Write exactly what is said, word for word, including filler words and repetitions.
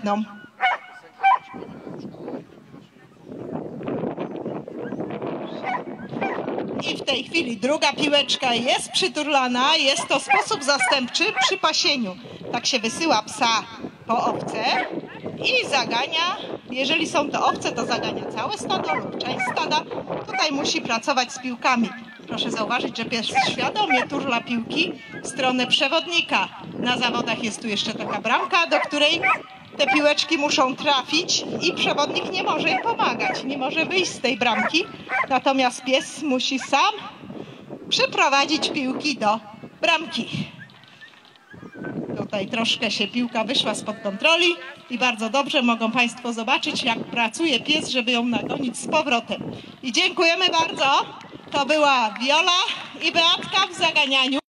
następną. I w tej chwili druga piłeczka jest przyturlana. Jest to sposób zastępczy przy pasieniu. Tak się wysyła psa po owce i zagania. Jeżeli są to owce, to zagania całe stado lub część stada. Tutaj musi pracować z piłkami. Proszę zauważyć, że pies świadomie turla piłki w stronę przewodnika. Na zawodach jest tu jeszcze taka bramka, do której te piłeczki muszą trafić i przewodnik nie może im pomagać, nie może wyjść z tej bramki. Natomiast pies musi sam przyprowadzić piłki do bramki. Tutaj troszkę się piłka wyszła spod kontroli i bardzo dobrze mogą Państwo zobaczyć, jak pracuje pies, żeby ją nagonić z powrotem. I dziękujemy bardzo. To była Wiola i Beatka w zaganianiu.